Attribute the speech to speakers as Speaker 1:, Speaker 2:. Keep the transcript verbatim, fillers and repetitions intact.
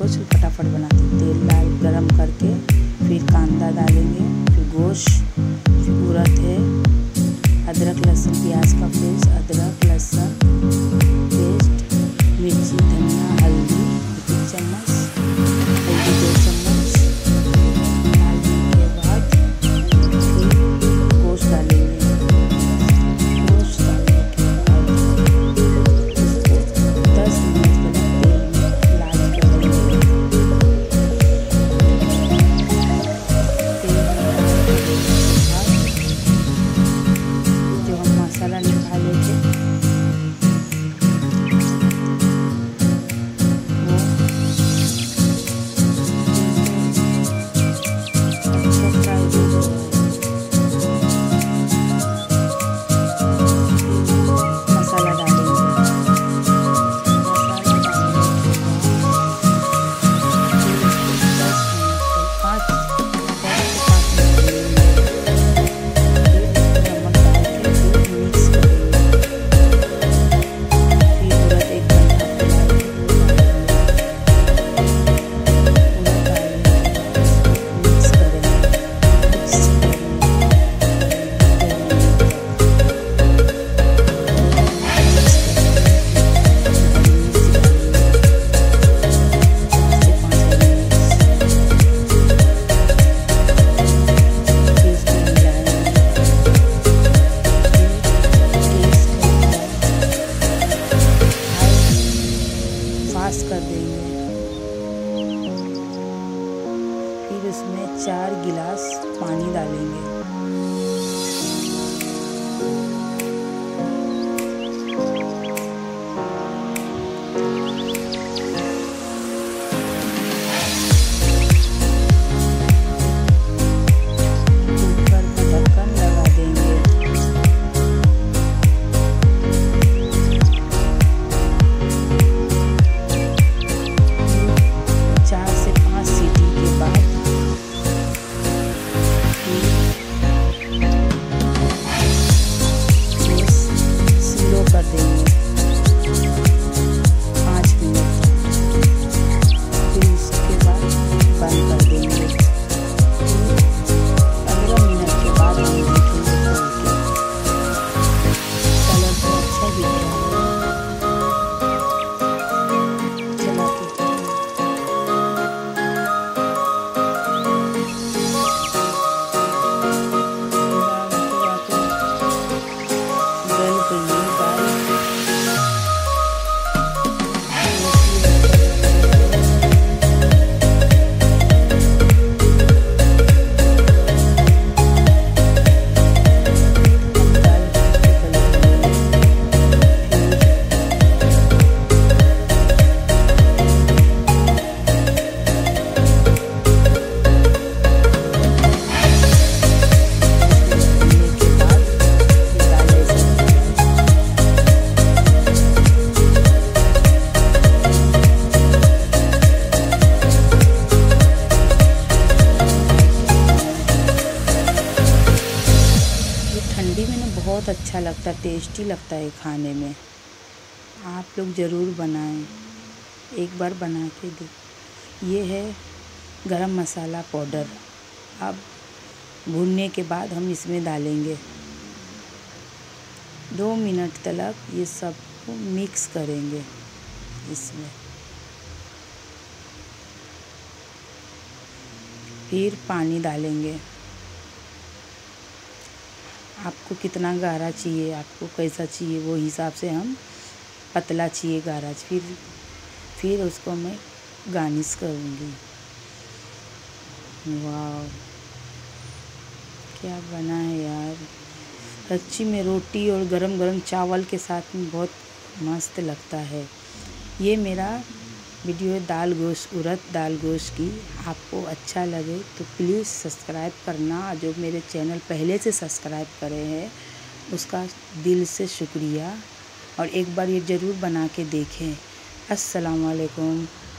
Speaker 1: चलो फटाफट बनाते हैं। तेल डाल गरम करके फिर कांदा डालेंगे, फिर गोश्त, फिर उड़द है, अदरक लहसुन प्याज का पेस्ट, अदरक लहसुन पेस्ट, मिर्ची धनिया हल्दी एक चम्मच, हल्दी दो चम्मच डालने के बाद फिर गोश्त डालेंगे। गोश्त डालने के बाद उसको दस मिनट तक तेल में लाल करेंगे। तेल में लाल करने के बाद जो हम मसाला निकाले थे कर देंगे। फिर उसमें चार गिलास पानी डालेंगे। ऊपर का ढक्कन लगा देंगे। ठंडी में ना बहुत अच्छा लगता है, टेस्टी लगता है खाने में। आप लोग ज़रूर बनाएं, एक बार बना के देख। ये है गरम मसाला पाउडर। अब भूनने के बाद हम इसमें डालेंगे। दो मिनट तक ये सब को मिक्स करेंगे इसमें। फिर पानी डालेंगे। आपको कितना गाढ़ा चाहिए, आपको कैसा चाहिए, वो हिसाब से हम पतला चाहिए गाढ़ा। फिर फिर उसको मैं गार्निश करूँगी। वाह क्या बना है यार, सच्ची में रोटी और गरम गरम चावल के साथ में बहुत मस्त लगता है। ये मेरा वीडियो दाल गोश्त उड़द दाल गोश्त की। आपको अच्छा लगे तो प्लीज़ सब्सक्राइब करना। जो मेरे चैनल पहले से सब्सक्राइब करे हैं उसका दिल से शुक्रिया, और एक बार ये ज़रूर बना के देखें। अस्सलाम वालेकुम।